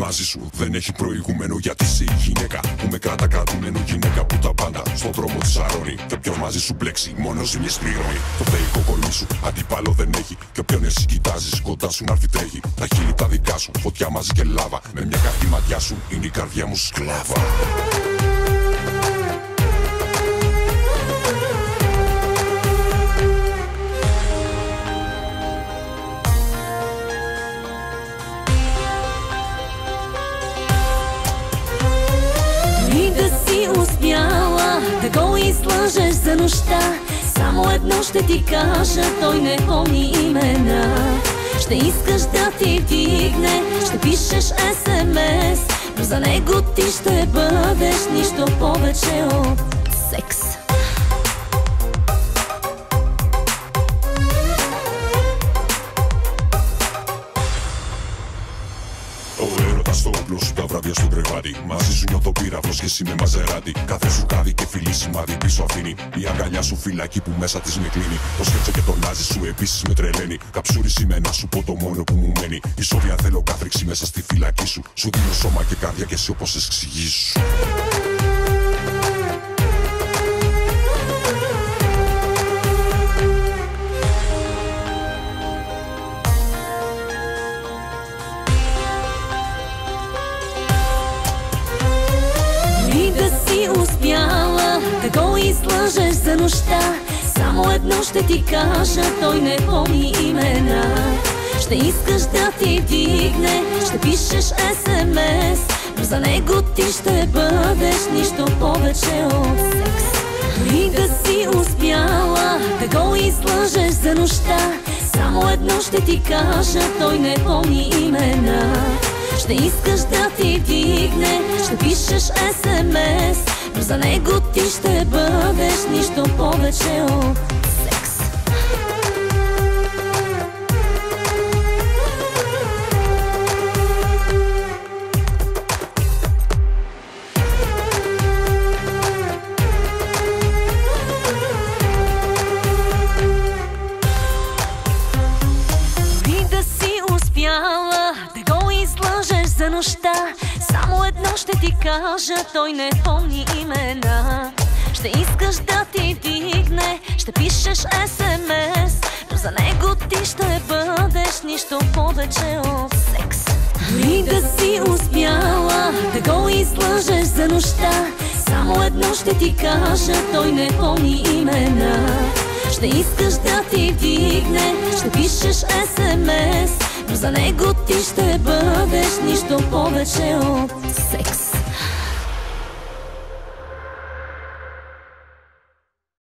μαζί σου δεν έχει προηγούμενο. Γιατί είσαι η γυναίκα που με κράτα κρατούμενο. Γυναίκα που τα πάντα στον δρόμο της αρώνει. Και όποιον μαζί σου μπλέξει μόνο ζημιές πληρώνει. Το θεϊκό κορμί σου αντίπαλο δεν έχει. Και όποιον εσύ κοιτάζεις κοντά σου να έρθει τρέχει. Τα χείλη τα δικά σου φωτιά μαζί και λάβα. Με μια καυτή ματιά σου είναι η καρδιά μου σκλάβα. Успяла да го излъжеш за нощта. Само едно ще ти кажа, той не помни имена. Ще искаш да ти вдигне, ще пишеш SMS, но за него ти ще бъдеш нищо повече от секс. Στο όπλο σου τα βράδια στο κρεβάτι. Μαζί σου νιώθω πύραυλος και εσύ με μαζεράτη. Κάθε σου κάδι και φιλί σημάδι πίσω αφήνει. Η αγκαλιά σου φυλακή που μέσα της με κλείνει. Το σκέτσο και το λάζι σου επίσης με τρελαίνει. Καψούρι σημαίνα σου πω το μόνο που μου μένει. Η σόβια θέλω κάθριξη μέσα στη φυλακή σου. Σου δίνω σώμα και καρδιά και εσύ όπως εξηγήσου. Успяла да го излъжеш за нощта. Само едно ще ти кажа, той не помни имена. Ще искаш да ти вдигне, ще пишеш SMS, но за него ти ще бъдеш нищо повече от секс. Дори да си успяла да го излъжеш за нощта. Само едно ще ти кажа, той не помни имена. Ще искаш да ти вдигне, ще пишеш SMS, но за него ти ще бъдеш нищо повече от секс. Дори да си успяла да го излъжеш за нощта. Само едно ще ти кажа, той не помни имена. Ще искаш да ти вдигне, ще пишеш SMS, но за него ти ще бъдеш нищо повече от секс. Дори да си успяла да го излъжеш за нощта. Само едно ще ти кажа, той не помни имена. Ще искаш да ти вдигне, ще пишеш SMS, но за него ти ще бъдеш нищо повече от секс.